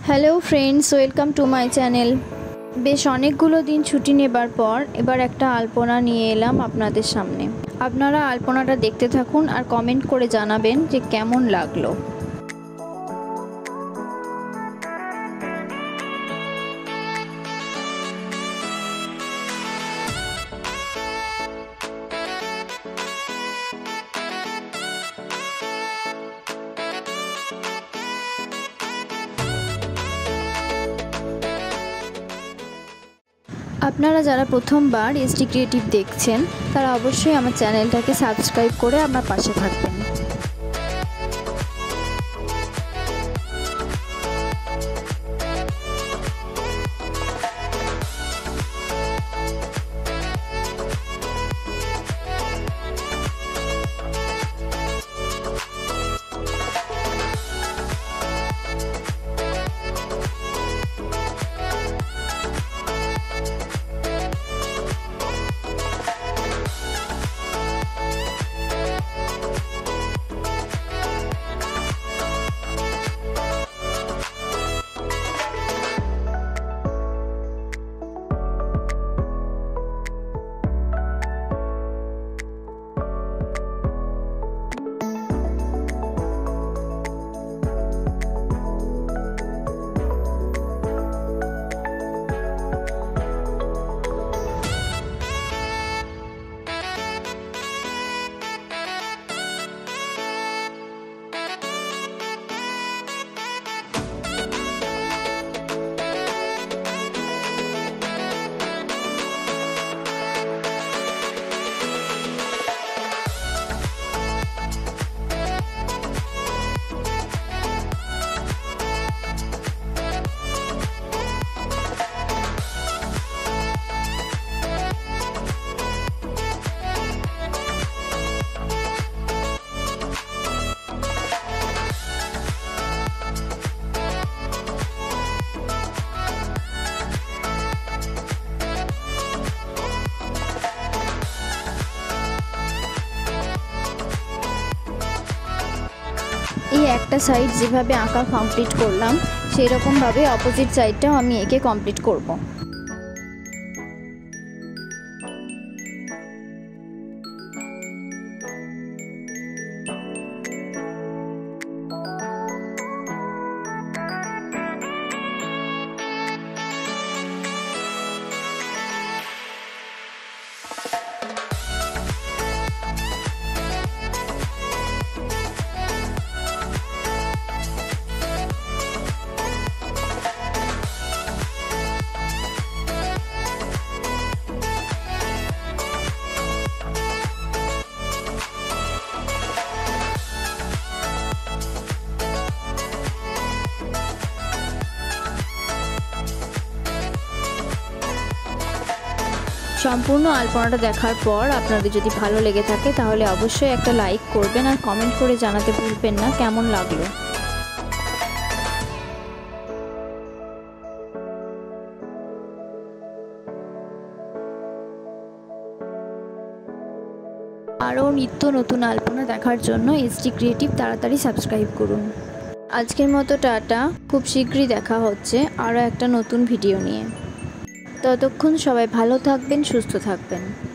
Hello friends, welcome to my channel. বেশ অনেকগুলো দিন ছুটি নেবার পর এবার একটা আলপনা নিয়ে এলাম আপনাদের সামনে। আপনারা আলপনাটা দেখতে থাকুন আর কমেন্ট করে জানাবেন যে কেমন লাগলো। আপনারা যারা প্রথমবার এসডি ক্রিয়েটিভ দেখছেন তারা অবশ্যই আমার চ্যানেলটাকে সাবস্ক্রাইব করে আমার পাশে থাকবেন। এই একটা সাইড যেভাবে আঁকা কমপ্লিট করলাম সেই রকমভাবে অপোজিট সাইডটাও আমি এঁকে কমপ্লিট করব। সম্পূর্ণ আলপনাটা দেখার পর আপনাদের যদি ভালো লেগে থাকে তাহলে অবশ্যই একটা লাইক করবেন আর কমেন্ট করে জানাতে ভুলবেন না কেমন লাগলো। আরও নিত্য নতুন আলপনা দেখার জন্য এসডি ক্রিয়েটিভ তাড়াতাড়ি সাবস্ক্রাইব করুন। আজকের মতো টাটা, খুব শীঘ্রই দেখা হচ্ছে আরও একটা নতুন ভিডিও নিয়ে। ততক্ষণ সবাই ভালো থাকবেন, সুস্থ থাকবেন।